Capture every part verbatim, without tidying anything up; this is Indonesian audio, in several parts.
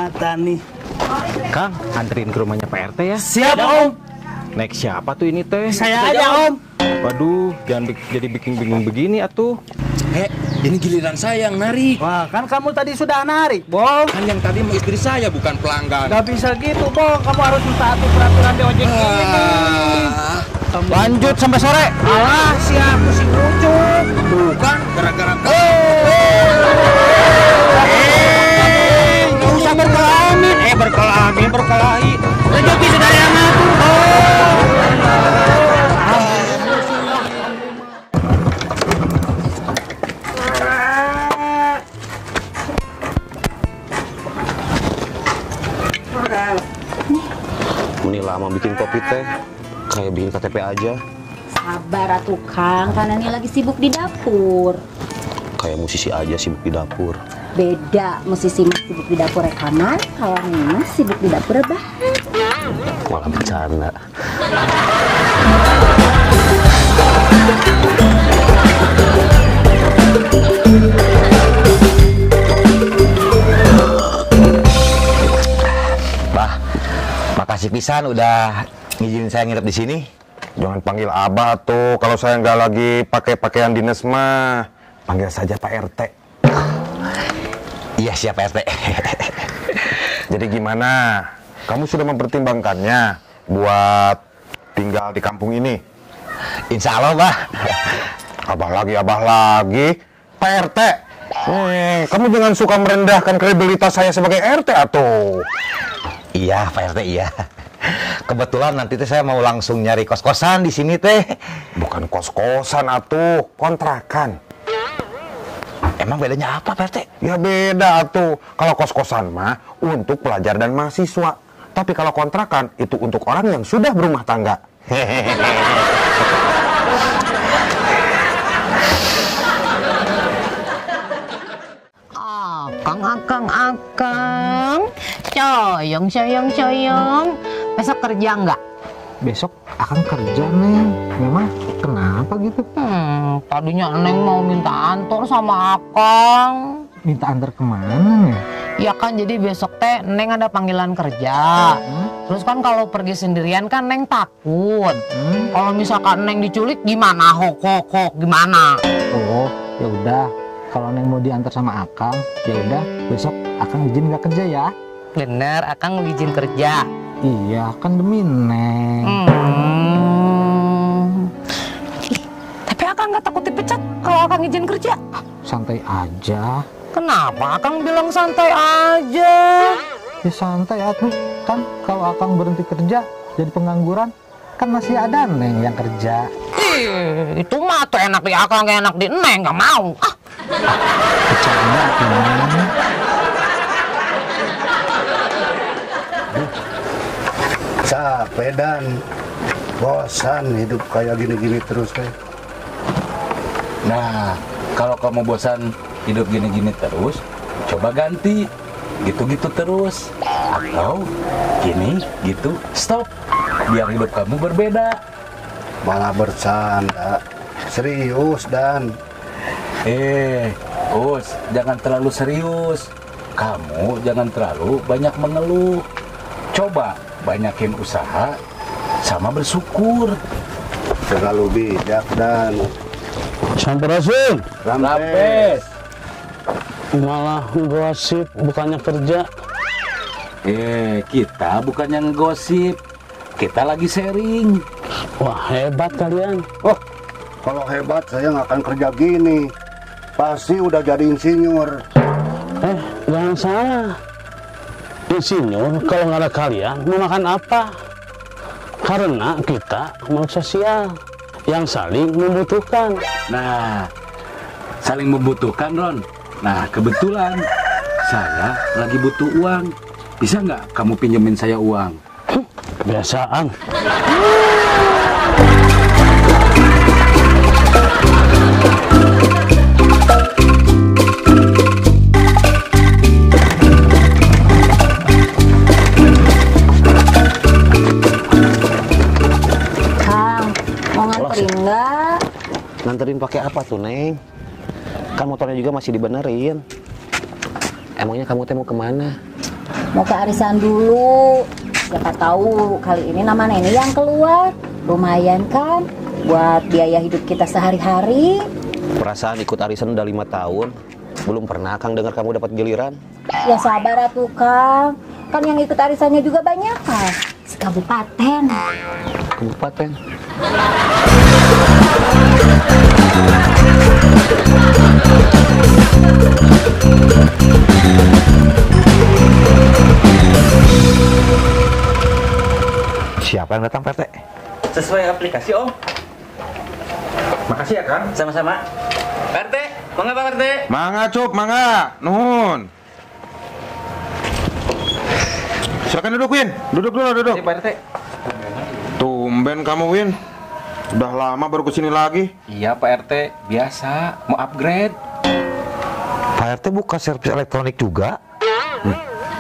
mata nih. Kang, anterin ke rumahnya Pak R T ya. Siap Om. Naik siapa tuh ini teh? Saya aja Om. Waduh, jangan bi jadi bikin bingung begini atuh. Eh, ini giliran saya yang narik. Wah, kan kamu tadi sudah narik, Bong. Kan yang tadi mau istri saya, bukan pelanggan. Gak bisa gitu, Bong. Kamu harus mentaati peraturan di ojek ini. Ah, Lanjut sampai sore. Alah, siapa sih lucu? bukan gara-gara Eh, nggak usah berkelahi. Eh, berkelahi, berkelahi. Rezeki sudah yang ngatur, Bong. Ini lama bikin kopi teh. Kayak bikin K T P aja. Sabar atuh Kang, karena ini lagi sibuk di dapur. Kayak musisi aja sibuk di dapur. Beda, musisi mah sibuk di dapur rekaman, kalau ini mah sibuk di dapur rebahan. Malah bercanda. Bah, makasih pisan udah ngizinin saya nginep di sini. Jangan panggil abah tuh, kalau saya nggak lagi pakai pakaian dinas mah, panggil saja Pak R T. Iya siap Pak R T. Jadi gimana? Kamu sudah mempertimbangkannya buat tinggal di kampung ini? Insya Allah, Bah. Abah lagi, abah lagi. Pak R T, hmm, kamu jangan suka merendahkan kredibilitas saya sebagai R T atuh. Iya Pak R T, iya. Kebetulan nanti teh saya mau langsung nyari kos-kosan di sini teh. Bukan kos-kosan atuh, kontrakan. Emang bedanya apa Pak R T? Ya beda atuh. Kalau kos-kosan mah untuk pelajar dan mahasiswa. Tapi kalau kontrakan itu untuk orang yang sudah berumah tangga. Akang, akang, akang. Coyong, coyong, coyong. Besok kerja nggak? Besok akan kerja, Neng. Memang kenapa gitu? Hmm, tadinya Neng mau minta antar sama akang. Minta antar kemana, ya? Ya kan, jadi besok teh Neng ada panggilan kerja. Hmm? Terus kan kalau pergi sendirian kan Neng takut. Hmm? Kalau misalkan Neng diculik gimana? Hok, hok, hok, gimana? Oh, ya udah. Kalau Neng mau diantar sama Akang, ya udah besok Akang izin nggak kerja ya? Bener, akang mau izin kerja. Iya, kan demi Neng. Hmm. Ih, tapi akang nggak takut dipecat kalau akang izin kerja? Santai aja. Kenapa akang bilang santai aja? Ya santai atuh. Kan kalau Akang berhenti kerja jadi pengangguran, kan masih ada Neng yang kerja. Ih, itu mah tuh enak di akang, enak di Neng, nggak mau. Ah. Bercanda tuh, Neng. Capek dan bosan hidup kayak gini-gini terus kayak. Nah, kalau kamu bosan hidup gini-gini terus, coba ganti. Gitu-gitu terus. Atau gini, gitu, stop. Biar hidup kamu berbeda. Malah bercanda. Serius dan. Eh, Us, jangan terlalu serius. Kamu jangan terlalu banyak mengeluh. Coba banyakin usaha sama bersyukur. Terlalu bijak dan. Sampurasun. Rampes. Malah gosip, bukannya kerja. Eh, kita bukan yang gosip. Kita lagi sharing. Wah, hebat kalian. Oh, kalau hebat saya nggak akan kerja gini. Pasti udah jadi insinyur. Eh, jangan salah. Insinyur, kalau nggak ada kalian, mau makan apa? Karena kita mau sosial yang saling membutuhkan. Nah, saling membutuhkan, Ron. Nah, kebetulan saya lagi butuh uang. Bisa nggak kamu pinjemin saya uang? Hm, kebiasaan. Kang, mau nganterin nggak? Nganterin pakai apa tuh, Neng? Kan motornya juga masih dibenerin. Emangnya kamu teh mau kemana? Mau ke arisan dulu. Siapa tahu kali ini nama nenek yang keluar. Lumayan kan buat biaya hidup kita sehari-hari. Perasaan ikut arisan udah lima tahun. Belum pernah Kang dengar kamu dapat giliran. Ya sabar atuh Kang. Kan yang ikut arisannya juga banyak kan. Sekabupaten. Kabupaten. Siapa yang datang, P R T? Sesuai aplikasi, Om. Makasih ya, Kang. Sama-sama. P R T, mangga Pak R T. Mangga, Cup, mangga. Nuhun. Silakan duduk, Win. Duduk dulu, duduk. Pak R T. Tumben kamu, Win. Udah lama baru kesini lagi. Iya, Pak R T. Biasa, mau upgrade. Pak R T buka servis elektronik juga? Hmm.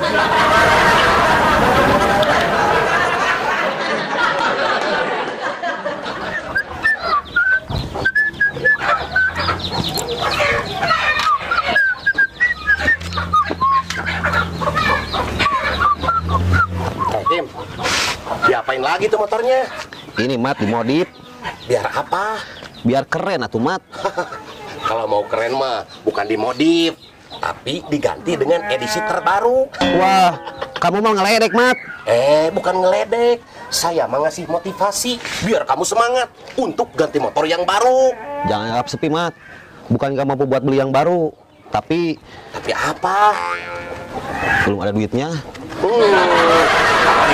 Tim, diapain lagi tuh motornya? Ini Mat dimodif. Biar apa? Biar keren atuh Mat. Kalau mau keren mah bukan dimodif, tapi diganti dengan edisi terbaru. Wah, kamu mau ngeledek Mat? Eh, bukan ngeledek. Saya mau ngasih motivasi biar kamu semangat untuk ganti motor yang baru. Jangan anggap sepi Mat. Bukan kamu mampu buat beli yang baru, tapi Tapi apa? belum ada duitnya. Hmm.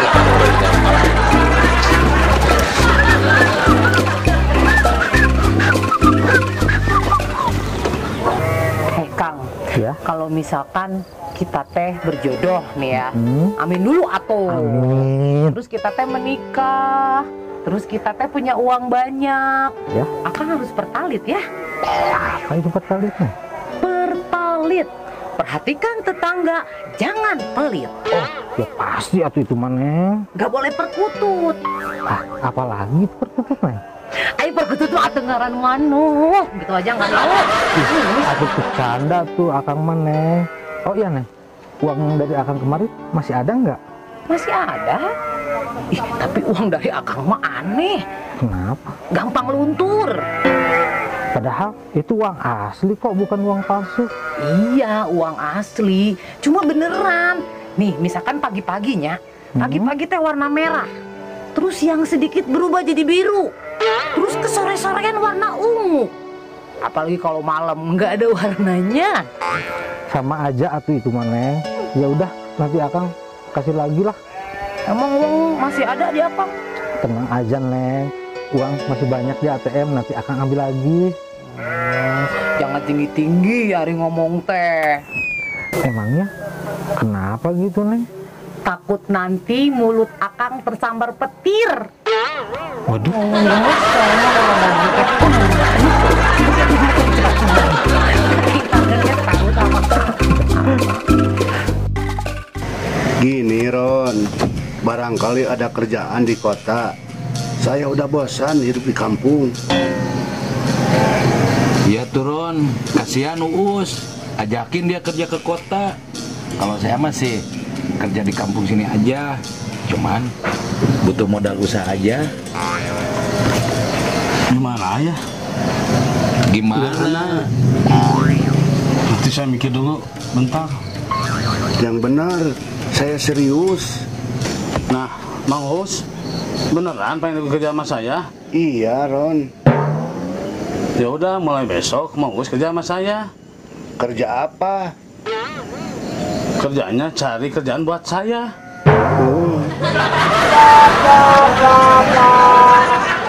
Eh Kang, Ya. kalau misalkan kita teh berjodoh nih ya, Hmm. amin dulu atuh. Amin. Terus kita teh menikah, terus kita teh punya uang banyak. Ya. Akang harus pertalit ya. Apa itu pertalitnya? Pertalit. Perhatikan tetangga, jangan pelit. Oh, ya pasti atuh itu maneh. Gak boleh perkutut. Ah, apalagi itu perkutut, Neng? Ayo perkutut tuh atengaran manuk. Gitu aja nggak mau. Aduh, bercanda tuh akang maneh. Oh iya, Neng. Uang dari akang kemarin masih ada nggak? Masih ada. Ih, tapi uang dari akang mah aneh. Kenapa? Gampang luntur. Padahal itu uang asli kok, bukan uang palsu. Iya, uang asli. Cuma beneran. Nih, misalkan pagi-paginya, pagi-pagi teh warna merah. Terus yang sedikit berubah jadi biru. Terus ke sore-sorean warna ungu. Apalagi kalau malam nggak ada warnanya. Sama aja atuh itu maneh. Ya udah, nanti akang kasih lagi lah. Emang uang masih ada di apa? Tenang aja, Neng. Uang masih banyak di A T M, nanti akang ambil lagi. Hmm, jangan tinggi-tinggi hari ngomong teh. Emangnya kenapa gitu, Neng? Takut nanti mulut akang tersambar petir. Waduh. Gini Ron, barangkali ada kerjaan di kota. Saya udah bosan hidup di kampung. Iya turun, kasihan Uus. Ajakin dia kerja ke kota. Kalau saya masih kerja di kampung sini aja. Cuman butuh modal usaha aja. Gimana ya? Gimana? Nanti saya mikir dulu, bentar. Yang benar, saya serius. Nah, Mang Us, beneran pengen kerja sama saya? Iya Ron. Ya udah, mulai besok Mang Us kerja sama saya. Kerja apa? Kerjanya cari kerjaan buat saya. Oh.